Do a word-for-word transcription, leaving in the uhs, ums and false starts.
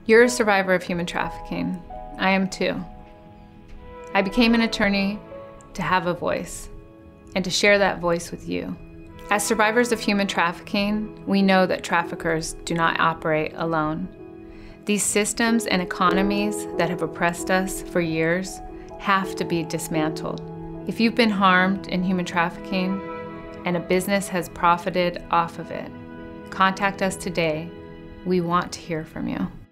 You're a survivor of human trafficking. I am too. I became an attorney to have a voice and to share that voice with you. As survivors of human trafficking, we know that traffickers do not operate alone. These systems and economies that have oppressed us for years have to be dismantled. If you've been harmed in human trafficking and a business has profited off of it, contact us today. We want to hear from you.